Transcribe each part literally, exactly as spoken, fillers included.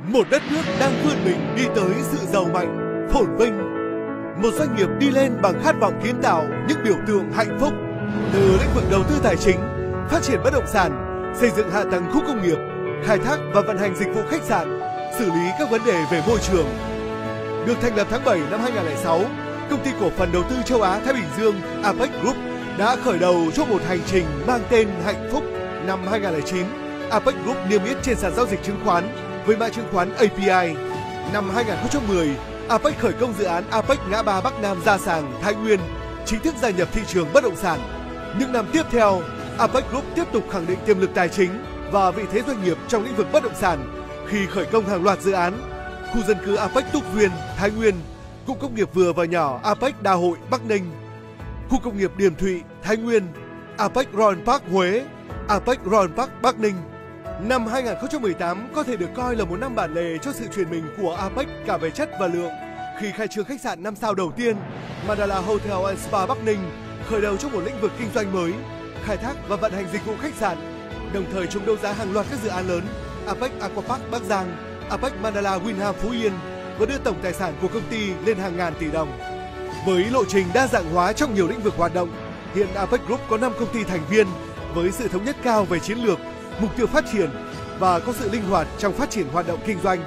Một đất nước đang vươn mình đi tới sự giàu mạnh, phồn vinh. Một doanh nghiệp đi lên bằng khát vọng kiến tạo những biểu tượng hạnh phúc. Từ lĩnh vực đầu tư tài chính, phát triển bất động sản, xây dựng hạ tầng khu công nghiệp, khai thác và vận hành dịch vụ khách sạn, xử lý các vấn đề về môi trường. Được thành lập tháng bảy năm hai nghìn không trăm lẻ sáu, công ty cổ phần đầu tư châu Á Thái Bình Dương a pếch Group đã khởi đầu cho một hành trình mang tên hạnh phúc. Năm hai nghìn không trăm lẻ chín, a pếch Group niêm yết trên sàn giao dịch chứng khoán với mã chứng khoán a pê i. Năm hai nghìn không trăm mười, a pếch khởi công dự án a pếch ngã ba Bắc Nam Gia Sàng, Thái Nguyên, chính thức gia nhập thị trường bất động sản. Những năm tiếp theo, a pếch Group tiếp tục khẳng định tiềm lực tài chính và vị thế doanh nghiệp trong lĩnh vực bất động sản khi khởi công hàng loạt dự án: khu dân cư a pếch Túc Viên, Thái Nguyên, cụm công nghiệp vừa và nhỏ a pếch Đa Hội, Bắc Ninh, khu công nghiệp Điềm Thụy, Thái Nguyên, a pếch Royal Park Huế, a pếch Royal Park Bắc Ninh. Năm hai nghìn không trăm mười tám có thể được coi là một năm bản lề cho sự chuyển mình của a pếch cả về chất và lượng khi khai trương khách sạn năm sao đầu tiên Mandala Hotel and Spa Bắc Ninh, khởi đầu trong một lĩnh vực kinh doanh mới, khai thác và vận hành dịch vụ khách sạn, đồng thời trúng đấu giá hàng loạt các dự án lớn a pếch Aquapark Bắc Giang, a pếch Mandala Winham Phú Yên và đưa tổng tài sản của công ty lên hàng ngàn tỷ đồng. Với lộ trình đa dạng hóa trong nhiều lĩnh vực hoạt động, hiện a pếch Group có năm công ty thành viên với sự thống nhất cao về chiến lược, mục tiêu phát triển và có sự linh hoạt trong phát triển hoạt động kinh doanh.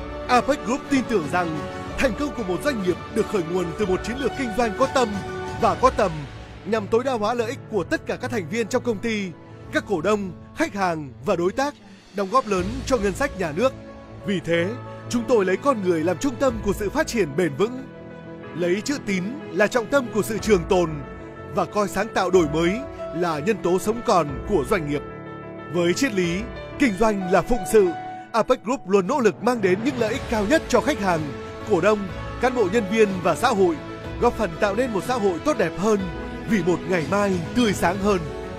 a pếch Group tin tưởng rằng thành công của một doanh nghiệp được khởi nguồn từ một chiến lược kinh doanh có tâm và có tầm, nhằm tối đa hóa lợi ích của tất cả các thành viên trong công ty, các cổ đông, khách hàng và đối tác, đóng góp lớn cho ngân sách nhà nước. Vì thế, chúng tôi lấy con người làm trung tâm của sự phát triển bền vững, lấy chữ tín là trọng tâm của sự trường tồn và coi sáng tạo đổi mới là nhân tố sống còn của doanh nghiệp. Với triết lý kinh doanh là phụng sự, a pếch Group luôn nỗ lực mang đến những lợi ích cao nhất cho khách hàng, cổ đông, cán bộ nhân viên và xã hội, góp phần tạo nên một xã hội tốt đẹp hơn vì một ngày mai tươi sáng hơn.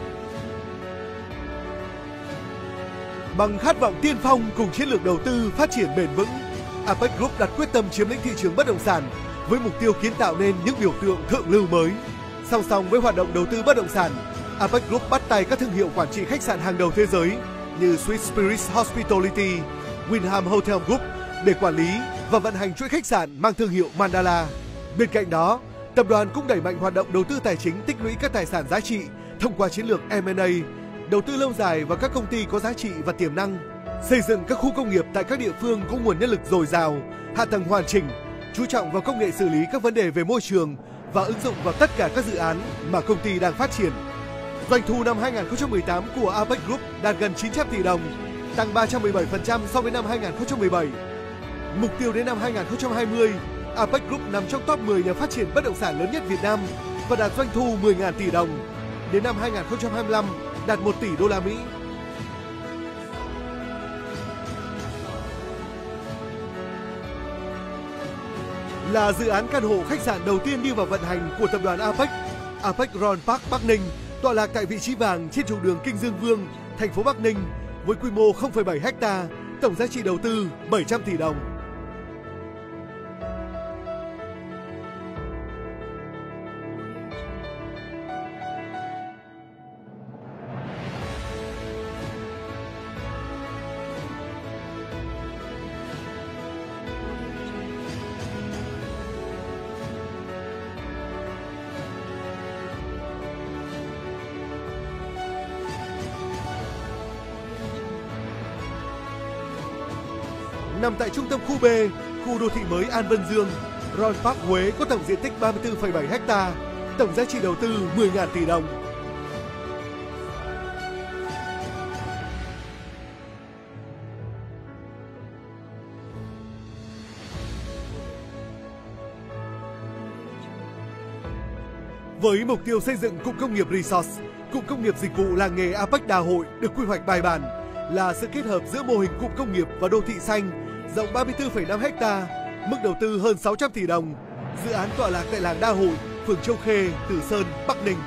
Bằng khát vọng tiên phong cùng chiến lược đầu tư phát triển bền vững, a pếch Group đặt quyết tâm chiếm lĩnh thị trường bất động sản với mục tiêu kiến tạo nên những biểu tượng thượng lưu mới. Song song với hoạt động đầu tư bất động sản, a pếch Group bắt tay các thương hiệu quản trị khách sạn hàng đầu thế giới như Swiss Spirit Hospitality, Winham Hotel Group để quản lý và vận hành chuỗi khách sạn mang thương hiệu Mandala. Bên cạnh đó, tập đoàn cũng đẩy mạnh hoạt động đầu tư tài chính tích lũy các tài sản giá trị thông qua chiến lược em and a, đầu tư lâu dài vào các công ty có giá trị và tiềm năng, xây dựng các khu công nghiệp tại các địa phương có nguồn nhân lực dồi dào, hạ tầng hoàn chỉnh, chú trọng vào công nghệ xử lý các vấn đề về môi trường và ứng dụng vào tất cả các dự án mà công ty đang phát triển. Doanh thu năm hai nghìn không trăm mười tám của a pếch Group đạt gần chín trăm tỷ đồng, tăng ba trăm mười bảy phần trăm so với năm hai nghìn không trăm mười bảy. Mục tiêu đến năm hai nghìn không trăm hai mươi, a pếch Group nằm trong top mười nhà phát triển bất động sản lớn nhất Việt Nam và đạt doanh thu mười nghìn tỷ đồng. Đến năm hai nghìn không trăm hai mươi lăm, đạt một tỷ đô la Mỹ. Là dự án căn hộ khách sạn đầu tiên đi vào vận hành của tập đoàn a pếch, a pếch Royal Park Bắc Ninh tọa lạc tại vị trí vàng trên trục đường Kinh Dương Vương, thành phố Bắc Ninh với quy mô không phẩy bảy ha, tổng giá trị đầu tư bảy trăm tỷ đồng. Nằm tại trung tâm khu B, khu đô thị mới An Vân Dương, Royal Park Huế có tổng diện tích ba mươi tư phẩy bảy ha, tổng giá trị đầu tư mười nghìn tỷ đồng. Với mục tiêu xây dựng cụm công nghiệp Resort, cụm công nghiệp dịch vụ làng nghề a pếch Đa Hội được quy hoạch bài bản, là sự kết hợp giữa mô hình cụm công nghiệp và đô thị xanh rộng ba mươi tư phẩy năm ha, mức đầu tư hơn sáu trăm tỷ đồng. Dự án tọa lạc tại làng Đa Hội, phường Châu Khê, Từ Sơn, Bắc Ninh.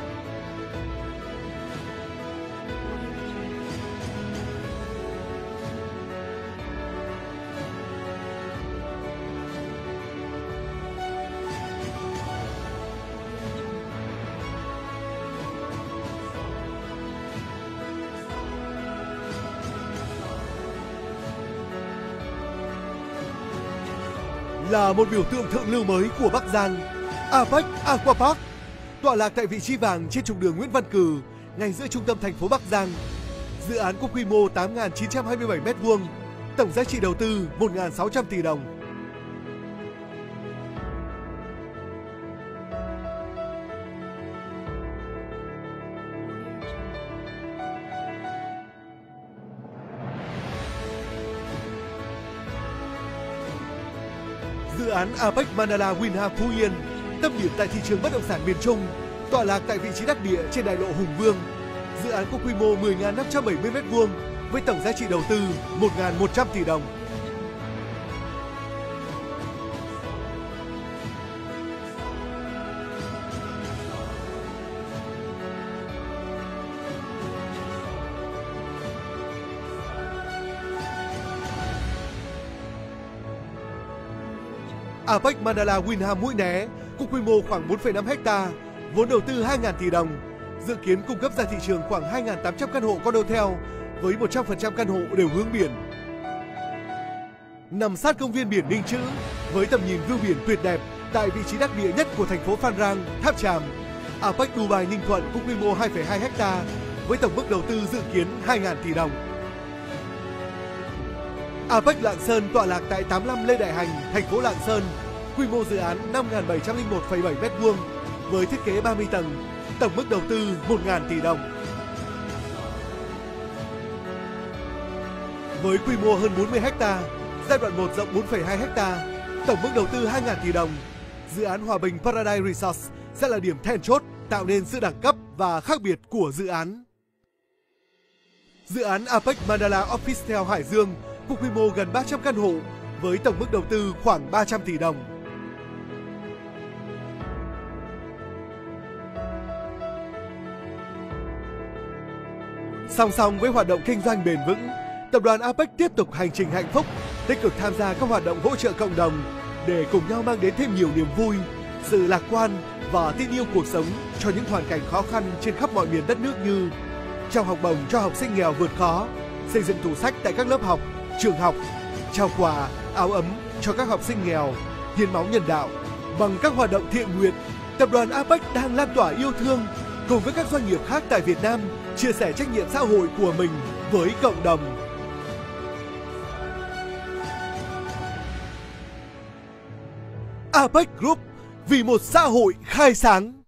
là một biểu tượng thượng lưu mới của Bắc Giang, Apex Aquapark, tọa lạc tại vị trí vàng trên trục đường Nguyễn Văn Cừ, ngay giữa trung tâm thành phố Bắc Giang. Dự án có quy mô tám nghìn chín trăm hai mươi bảy mét vuông, tổng giá trị đầu tư một nghìn sáu trăm tỷ đồng. Dự án Apex Mandala Winham Phú Yên, tâm điểm tại thị trường bất động sản miền Trung, tọa lạc tại vị trí đắc địa trên đại lộ Hùng Vương. Dự án có quy mô mười nghìn năm trăm bảy mươi mét vuông với tổng giá trị đầu tư một nghìn một trăm tỷ đồng. Apex Mandala Winham Mũi Né có quy mô khoảng bốn phẩy năm ha, vốn đầu tư hai nghìn tỷ đồng, dự kiến cung cấp ra thị trường khoảng hai nghìn tám trăm căn hộ condotel với một trăm phần trăm căn hộ đều hướng biển. Nằm sát công viên biển Ninh Chữ với tầm nhìn view biển tuyệt đẹp tại vị trí đắc địa nhất của thành phố Phan Rang, Tháp Chàm, Apex Dubai Ninh Thuận có quy mô hai phẩy hai ha với tổng mức đầu tư dự kiến hai nghìn tỷ đồng. Apex Lạng Sơn tọa lạc tại tám mươi lăm Lê Đại Hành, thành phố Lạng Sơn, quy mô dự án năm nghìn bảy trăm lẻ một phẩy bảy mét vuông với thiết kế ba mươi tầng, tổng mức đầu tư một nghìn tỷ đồng. Với quy mô hơn bốn mươi ha, giai đoạn một rộng bốn phẩy hai ha, tổng mức đầu tư hai nghìn tỷ đồng, dự án Hòa Bình Paradise Resort sẽ là điểm then chốt tạo nên sự đẳng cấp và khác biệt của dự án. Dự án Apex Mandala Officetel Hải Dương có quy mô gần ba trăm căn hộ với tổng mức đầu tư khoảng ba trăm tỷ đồng. Song song với hoạt động kinh doanh bền vững, tập đoàn Apex tiếp tục hành trình hạnh phúc, tích cực tham gia các hoạt động hỗ trợ cộng đồng để cùng nhau mang đến thêm nhiều niềm vui, sự lạc quan và tin yêu cuộc sống cho những hoàn cảnh khó khăn trên khắp mọi miền đất nước như trao học bổng cho học sinh nghèo vượt khó, xây dựng tủ sách tại các lớp học, trường học, trao quà, áo ấm cho các học sinh nghèo, hiến máu nhân đạo. Bằng các hoạt động thiện nguyện, tập đoàn Apex đang lan tỏa yêu thương cùng với các doanh nghiệp khác tại Việt Nam chia sẻ trách nhiệm xã hội của mình với cộng đồng. Apex Group, vì một xã hội khai sáng.